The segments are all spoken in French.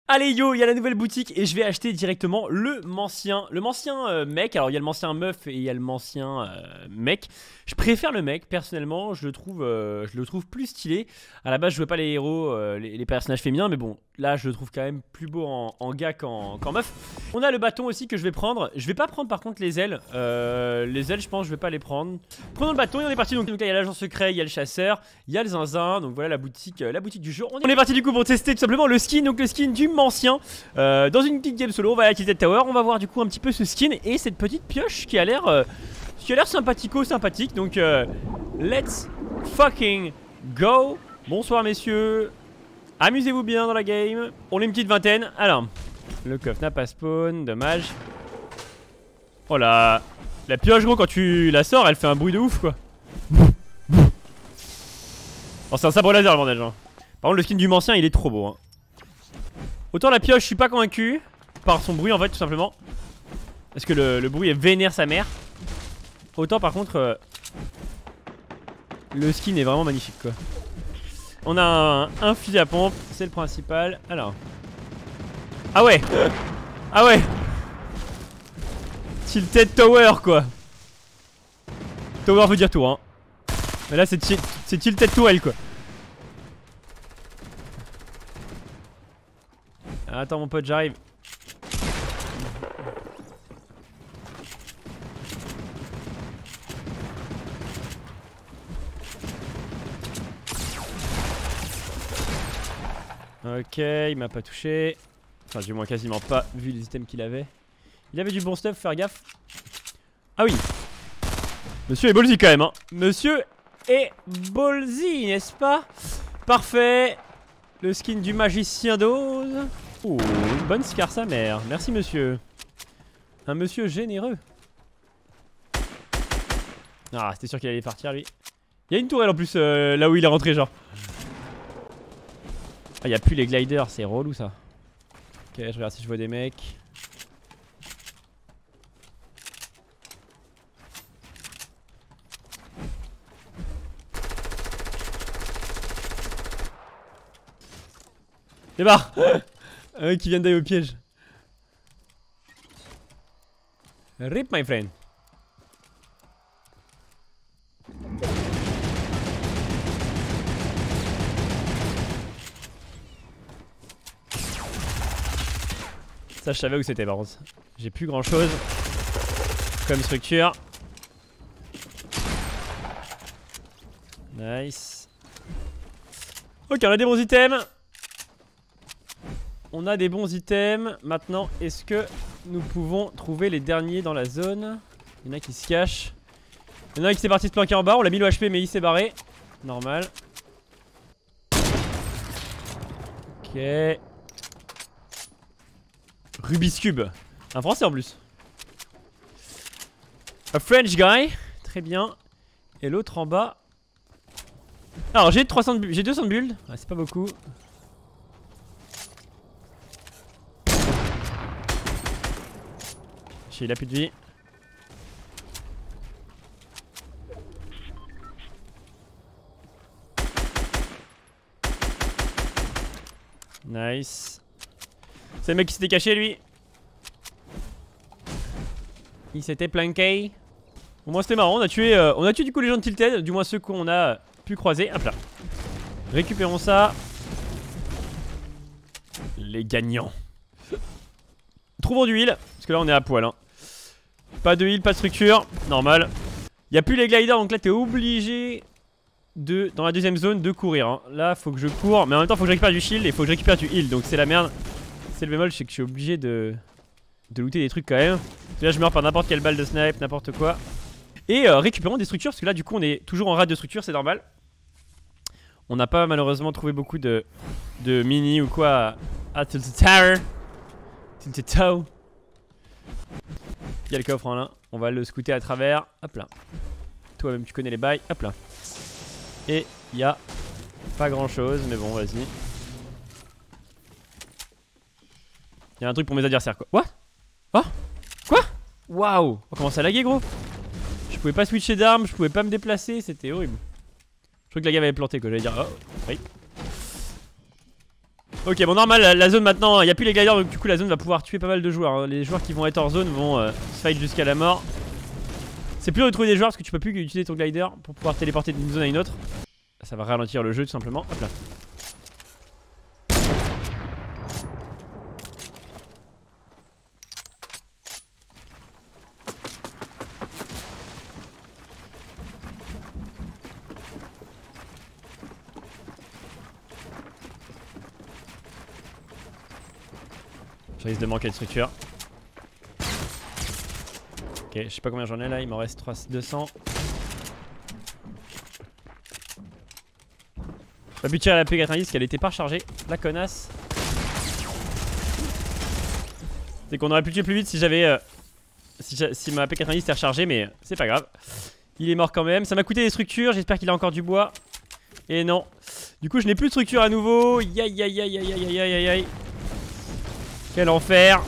Allez yo, il y a la nouvelle boutique et je vais acheter directement le mancien mec. Alors il y a le mancien meuf et il y a le mancien mec. Je préfère le mec personnellement, je le trouve plus stylé. À la base je jouais pas les héros, les personnages féminins, mais bon là je le trouve quand même plus beau en gars qu'en meuf. On a le bâton aussi que je vais prendre. Je vais pas prendre par contre les ailes. Les ailes je pense je vais pas les prendre. Prenons le bâton et on est parti. Donc là il y a l'agent secret, il y a le chasseur, il y a le zinzin. Donc voilà la boutique du jour. On est parti du coup pour tester tout simplement le skin. Donc le skin du ancien dans une petite game solo. On va à Tilted Tower, on va voir du coup un petit peu ce skin et cette petite pioche qui a l'air sympathique. Donc let's fucking go. Bonsoir messieurs, amusez-vous bien dans la game. On est une petite vingtaine. Alors le coffre n'a pas spawn, dommage. Oh là, la pioche gros quand tu la sors elle fait un bruit de ouf quoi. Oh c'est un sabre laser le bordel hein. Par contre le skin du ancien il est trop beau hein. Autant la pioche je suis pas convaincu par son bruit en fait tout simplement. Parce que le bruit vénère sa mère. Autant par contre le skin est vraiment magnifique quoi. On a un fusil à pompe, c'est le principal. Alors. Ah ouais. Ah ouais. Tilted Tower quoi. Tower veut dire tour hein. Mais là c'est Tilted Tower quoi. Attends mon pote j'arrive. Ok il m'a pas touché. Enfin du moins quasiment pas vu les items qu'il avait. Il avait du bon stuff, faire gaffe. Ah oui. Monsieur est ballsy quand même hein. Monsieur est ballsy n'est-ce pas? Parfait. Le skin du magicien d'Oz. Oh, une bonne scar sa mère. Merci monsieur. Un monsieur généreux. Ah, c'était sûr qu'il allait partir lui. Il y a une tourelle en plus là où il est rentré genre. Ah, il n'y a plus les gliders, c'est relou ça. Ok, je regarde si je vois des mecs. Débarre. Un mec qui vient d'aller au piège. Rip my friend. Ça je savais où c'était par contre. J'ai plus grand chose comme structure. Nice. Ok on a des bons items. On a des bons items. Maintenant, est-ce que nous pouvons trouver les derniers dans la zone? Il y en a qui se cachent. Il y en a un qui s'est parti se planquer en bas. On l'a mis le HP, mais il s'est barré. Normal. Ok. Rubik's Cube. Un français en plus. A French guy. Très bien. Et l'autre en bas. Alors, j'ai 200 builds. Ah, c'est pas beaucoup. Il a plus de vie. Nice. C'est le mec qui s'était caché lui. Il s'était planqué. Au moins c'était marrant, on a tué du coup les gens de Tilted. Du moins ceux qu'on a pu croiser. Hop là. Récupérons ça. Les gagnants. Trouvons du heal. Parce que là on est à poil hein. Pas de heal, pas de structure, normal. Il n'y a plus les gliders donc là t'es obligé de, dans la deuxième zone, de courir hein. Là faut que je cours, mais en même temps faut que je récupère du shield et faut que je récupère du heal. Donc c'est la merde. C'est le bémol, c'est que je suis obligé de looter des trucs quand même. Parce que là je meurs par n'importe quelle balle de snipe, n'importe quoi. Et récupérons des structures, parce que là du coup on est toujours en rate de structure, c'est normal. On n'a pas malheureusement trouvé beaucoup de mini ou quoi à Tilted Tower. Tilted Tower. Il y a le coffre en là, on va le scouter à travers. Hop là. Toi-même tu connais les bails. Hop là. Et il y a pas grand chose, mais bon, vas-y. Il y a un truc pour mes adversaires quoi. What? Oh? Quoi? Waouh! On commence à laguer gros. Je pouvais pas switcher d'armes, je pouvais pas me déplacer, c'était horrible. Je crois que la game avait planté quoi, j'allais dire. Oh, oui. Ok, bon, normal, la zone maintenant, il n'y a plus les gliders, donc du coup la zone va pouvoir tuer pas mal de joueurs, hein. Les joueurs qui vont être hors zone vont se fight jusqu'à la mort. C'est plus de trouver des joueurs parce que tu peux plus utiliser ton glider pour pouvoir téléporter d'une zone à une autre. Ça va ralentir le jeu tout simplement. Hop là. Je risque de manquer de structure. Ok, je sais pas combien j'en ai là, il m'en reste 200. J'ai pas pu tirer à la P90 parce qu'elle était pas rechargée. La connasse. C'est qu'on aurait pu tuer plus vite si j'avais. Si ma P90 était rechargée, mais c'est pas grave. Il est mort quand même. Ça m'a coûté des structures, j'espère qu'il a encore du bois. Et non. Du coup, je n'ai plus de structure à nouveau. Aïe aïe aïe aïe aïe aïe aïe aïe. Quel enfer.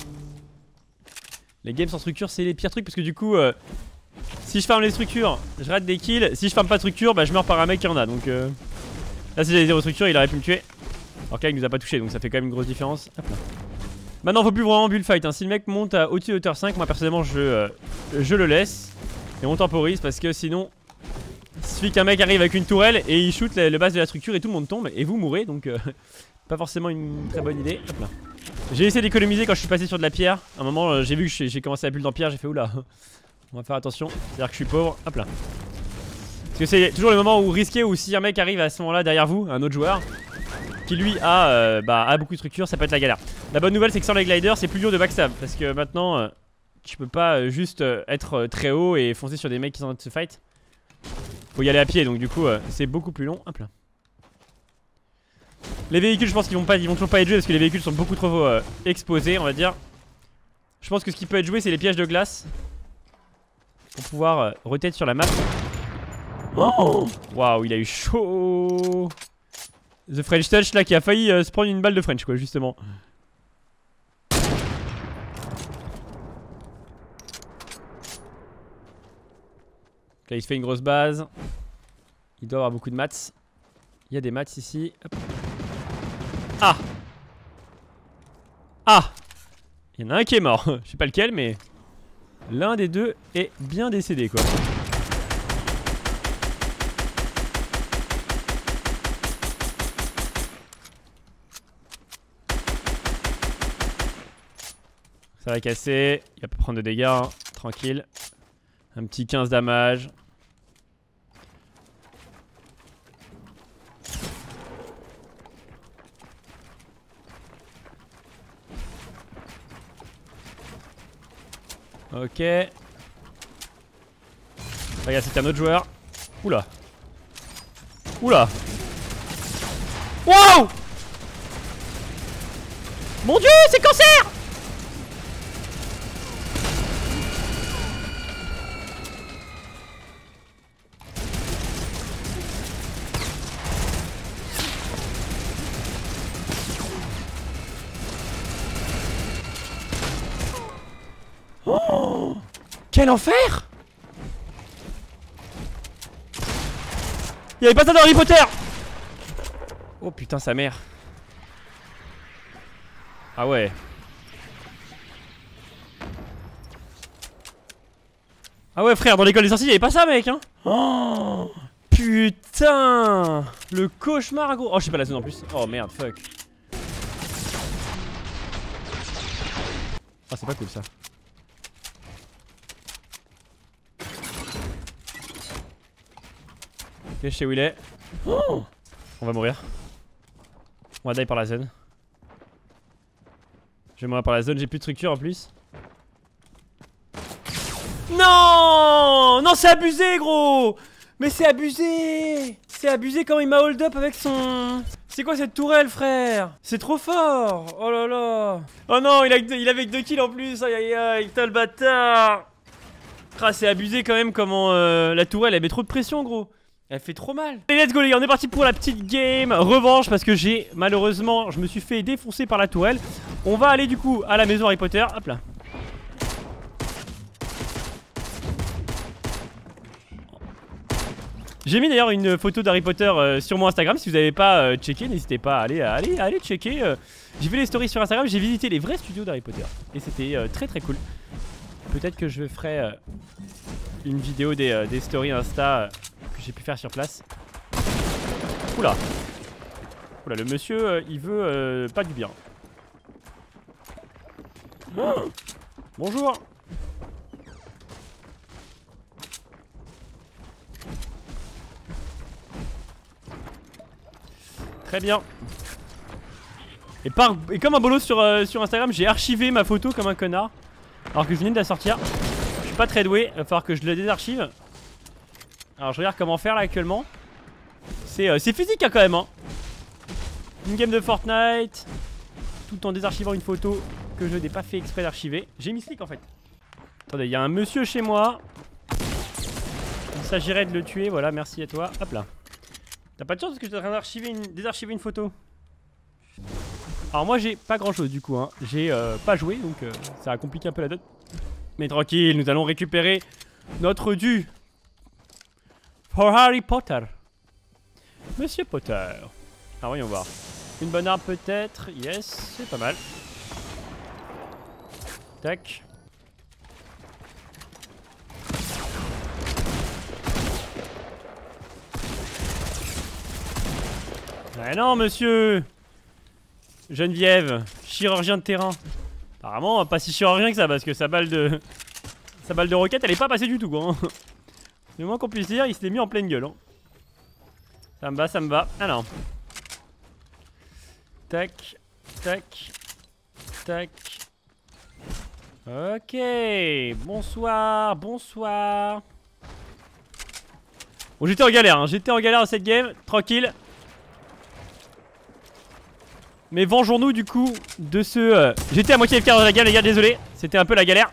Les games sans structure c'est les pires trucs parce que du coup si je farme les structures je rate des kills. Si je farme pas de structure bah je meurs par un mec qui en a. Donc là si j'avais 0 structure il aurait pu me tuer. Alors que là il nous a pas touché donc ça fait quand même une grosse différence. Hop là. Maintenant faut plus vraiment build fight hein. Si le mec monte à au-dessus de hauteur 5 moi personnellement je le laisse. Et on temporise parce que sinon il suffit qu'un mec arrive avec une tourelle et il shoot le base de la structure et tout le monde tombe et vous mourrez. Donc pas forcément une très bonne idée. Hop là. J'ai essayé d'économiser quand je suis passé sur de la pierre. À un moment j'ai vu que j'ai commencé à build en pierre. J'ai fait oula. On va faire attention. C'est à dire que je suis pauvre. Hop là. Parce que c'est toujours le moment où risqué. Où si un mec arrive à ce moment là derrière vous, un autre joueur qui lui a beaucoup de structure, ça peut être la galère. La bonne nouvelle c'est que sans les gliders c'est plus dur de backstab. Parce que maintenant tu peux pas juste être très haut et foncer sur des mecs qui sont en train de se fight. Faut y aller à pied donc du coup c'est beaucoup plus long. Hop là. Les véhicules je pense qu'ils vont toujours pas être joués parce que les véhicules sont beaucoup trop exposés on va dire. Je pense que ce qui peut être joué c'est les pièges de glace. Pour pouvoir rotate sur la map. Oh waouh il a eu chaud. The French Touch là qui a failli se prendre une balle de French quoi justement. Là il se fait une grosse base. Il doit avoir beaucoup de mats. Il y a des mats ici. Hop. Ah. Ah. Il y en a un qui est mort. Je sais pas lequel mais l'un des deux est bien décédé quoi. Ça va casser. Il va pas prendre de dégâts hein. Tranquille. Un petit 15 damage. Ok. Regarde, c'est un autre joueur. Oula. Oula. Wow. Mon dieu, c'est cancer. Oh, quel enfer! Il y avait pas ça dans Harry Potter! Oh putain sa mère. Ah ouais. Ah ouais frère, dans l'école des sorciers il y avait pas ça mec hein. Oh putain. Le cauchemar gros. Oh je sais pas la zone en plus. Oh merde fuck. Ah c'est pas cool ça. Ok, je sais où il est. Oh, on va mourir. On va die par la zone. Je vais mourir par la zone, j'ai plus de structure en plus. Non! Non, c'est abusé, gros! Mais c'est abusé! C'est abusé quand il m'a hold up avec son... C'est quoi cette tourelle, frère? C'est trop fort! Oh là là! Oh non, il avait que 2 kills en plus! Aïe aïe aïe, putain le bâtard! Ah, c'est abusé quand même comment la tourelle elle met trop de pression, gros! Elle fait trop mal. Allez let's go les gars, on est parti pour la petite game revanche parce que malheureusement je me suis fait défoncer par la tourelle. On va aller du coup à la maison Harry Potter. Hop là. J'ai mis d'ailleurs une photo d'Harry Potter sur mon Instagram. Si vous n'avez pas checké, n'hésitez pas à aller checker. J'ai vu les stories sur Instagram, j'ai visité les vrais studios d'Harry Potter. Et c'était très très cool. Peut-être que je ferai une vidéo des stories Insta que j'ai pu faire sur place. Oula. Oula, le monsieur, il veut pas du bien. Oh, bonjour. Très bien. Et comme un bolos sur Instagram, j'ai archivé ma photo comme un connard. Alors que je venais de la sortir. Je suis pas très doué, il va falloir que je la désarchive. Alors je regarde comment faire là actuellement. C'est physique hein, quand même hein. Une game de Fortnite. Tout en désarchivant une photo que je n'ai pas fait exprès d'archiver. J'ai mis slick en fait. Attendez, il y a un monsieur chez moi. Il s'agirait de le tuer, voilà, merci à toi. Hop là. T'as pas de chance parce que je suis en train désarchiver une photo. Alors moi j'ai pas grand chose du coup hein. J'ai pas joué donc ça a compliqué un peu la donne. Mais tranquille, nous allons récupérer notre dû pour Harry Potter. Monsieur Potter. Alors voyons voir. Une bonne arme peut-être. Yes, c'est pas mal. Tac. Ah non monsieur Geneviève, chirurgien de terrain. Apparemment pas si chirurgien que ça parce que sa balle de roquette elle est pas passée du tout quoi hein. C'est le moins qu'on puisse dire, il se l'est mis en pleine gueule hein. Ça me va, ça me va. Alors tac, tac, tac. Ok, bonsoir, bonsoir. Bon j'étais en galère hein. J'étais en galère dans cette game, tranquille. Mais vengeons-nous du coup de ce... J'étais à moitié FK dans la game les gars, désolé. C'était un peu la galère.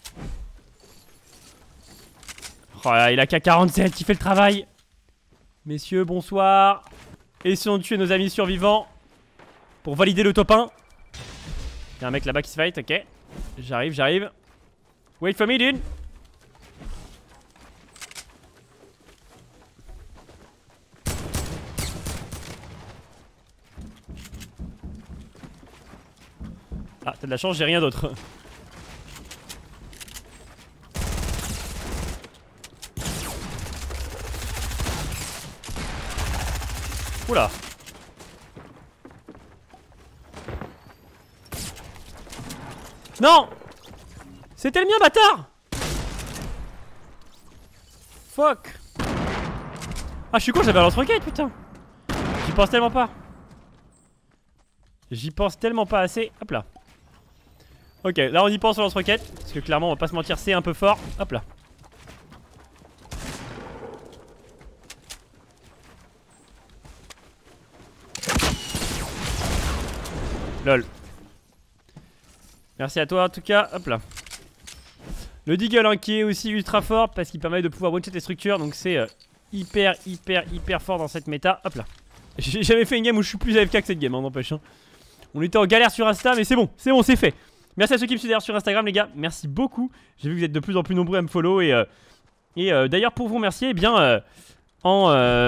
Oh là, il a K47, il fait le travail. Messieurs, bonsoir. Essayons de tuer nos amis survivants pour valider le top 1. Il y a un mec là-bas qui se fight, ok. J'arrive, j'arrive. Wait for me, dude. Ah, t'as de la chance, j'ai rien d'autre. Oula. Non! C'était le mien, bâtard! Fuck! Ah, je suis con, j'avais un lance-roquette, putain! J'y pense tellement pas. J'y pense tellement pas assez. Hop là. Ok, là on y pense au lance-roquette. Parce que clairement, on va pas se mentir, c'est un peu fort. Hop là. Lol. Merci à toi en tout cas. Hop là. Le Deagle hein, qui est aussi ultra fort parce qu'il permet de pouvoir one-shot les structures. Donc c'est hyper fort dans cette méta. Hop là. J'ai jamais fait une game où je suis plus AFK que cette game, hein, n'empêche. Hein. On était en galère sur Insta, mais c'est bon, c'est fait. Merci à ceux qui me suivent d'ailleurs sur Instagram, les gars. Merci beaucoup. J'ai vu que vous êtes de plus en plus nombreux à me follow. Et d'ailleurs, pour vous remercier, eh bien, en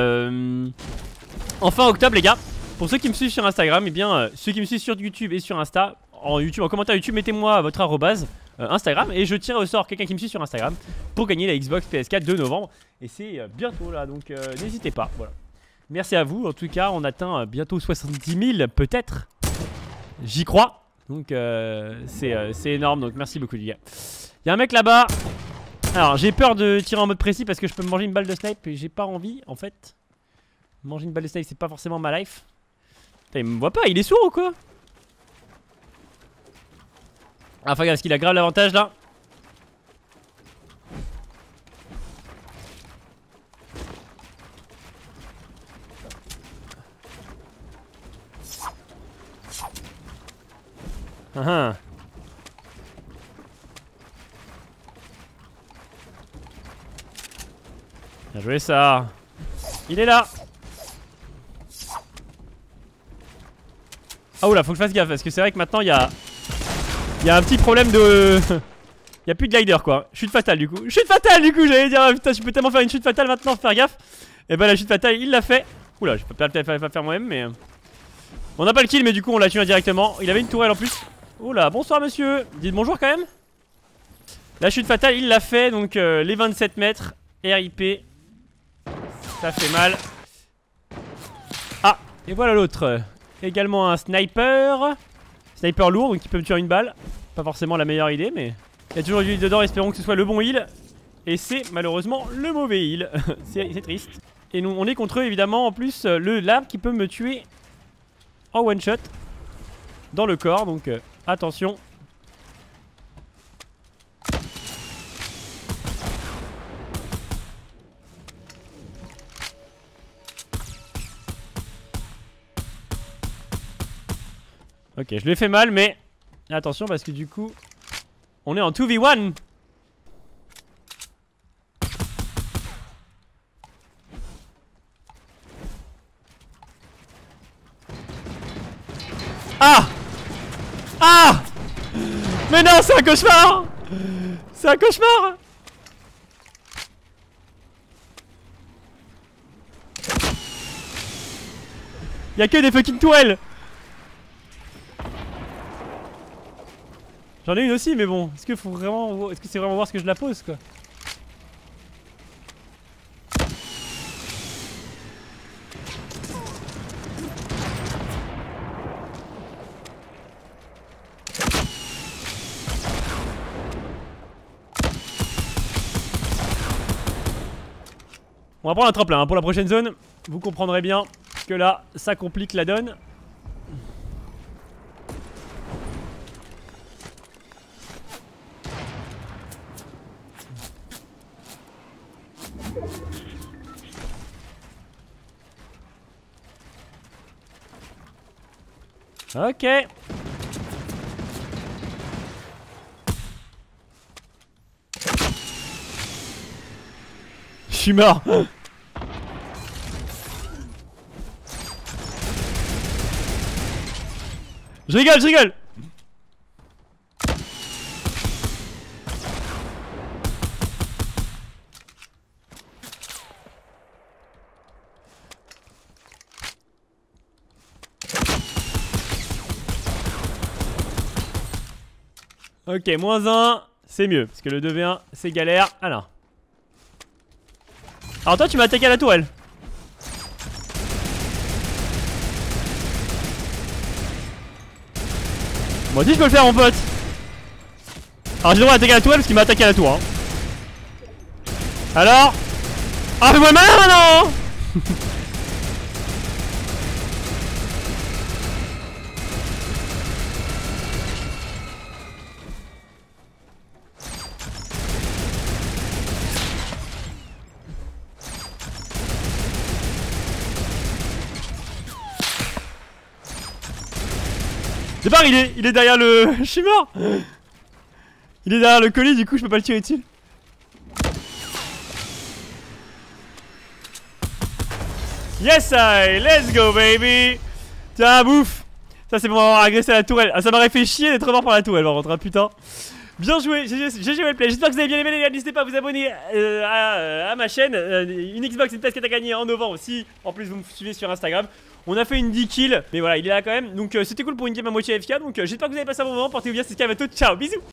fin octobre, les gars, pour ceux qui me suivent sur Instagram, eh bien, ceux qui me suivent sur YouTube et sur Insta, en commentaire YouTube, mettez-moi votre arrobase Instagram et je tire au sort quelqu'un qui me suit sur Instagram pour gagner la Xbox PS4 de novembre. Et c'est bientôt là, donc n'hésitez pas. Voilà. Merci à vous. En tout cas, on atteint bientôt 70 000, peut-être. J'y crois. Donc c'est énorme. Donc merci beaucoup, les gars. Il y a un mec là-bas. Alors, j'ai peur de tirer en mode précis parce que je peux me manger une balle de snipe et j'ai pas envie, en fait. Manger une balle de snipe, c'est pas forcément ma life. Putain, il me voit pas, il est sourd ou quoi? Ah, enfin, regarde, est-ce qu'il a grave l'avantage là? Ah. Bien joué ça. Il est là. Ah oula, faut que je fasse gaffe parce que c'est vrai que maintenant il y a un petit problème de... Il y a plus de glider quoi. Chute fatale du coup. Chute fatale du coup, j'allais dire putain, je peux tellement faire une chute fatale maintenant, faire gaffe. Et bah la chute fatale, il l'a fait. Oula, je peux peut-être pas faire moi-même, mais... On n'a pas le kill, mais du coup on l'a tué directement. Il avait une tourelle en plus. Oula, bonsoir monsieur. Dites bonjour quand même. La chute fatale, il l'a fait. Donc les 27 mètres. RIP. Ça fait mal. Ah, et voilà l'autre. Également un sniper. Sniper lourd, donc il peut me tuer une balle. Pas forcément la meilleure idée, mais... Il y a toujours du heal dedans, espérons que ce soit le bon heal. Et c'est malheureusement le mauvais heal. C'est triste. Et nous, on est contre eux évidemment. En plus, l'arme qui peut me tuer en one shot dans le corps. Donc attention. Ok, je lui ai fait mal, mais attention parce que du coup, on est en 2v1. Ah! Ah! Mais non, c'est un cauchemar! C'est un cauchemar! Y'a que des fucking tourelles! J'en ai une aussi, mais bon, est-ce que faut vraiment, est-ce que c'est vraiment voir ce que je la pose quoi? On va prendre un tremplin hein, pour la prochaine zone. Vous comprendrez bien que là, ça complique la donne. Ok. Je suis mort. Je rigole, je rigole. Ok, -1, c'est mieux, parce que le 2v1, c'est galère. Alors toi, tu m'as attaqué à la tourelle. Moi aussi, je peux le faire, mon pote. Alors, j'ai le droit d'attaquer à la tourelle parce qu'il m'a attaqué à la tour. Hein. Alors. Ah, fais-moi le malin maintenant. C'est pas, il est derrière le... Je suis mort. Il est derrière le colis, du coup je peux pas le tirer dessus. Yes I, let's go baby. Tiens, bouffe. Ça c'est pour m'avoir agressé à la tourelle. Ah, ça m'aurait fait chier d'être mort par la tourelle par contre, hein, putain. Bien joué, GG Wellplay. J'espère que vous avez bien aimé les gars. N'hésitez pas à vous abonner à ma chaîne. Une Xbox, une PS4 à gagner en novembre aussi. En plus, vous me suivez sur Instagram. On a fait une 10 kills, mais voilà, il est là quand même. Donc c'était cool pour une game à moitié AFK. Donc j'espère que vous avez passé un bon moment. Portez-vous bien, c'est Scavato. Ciao, bisous.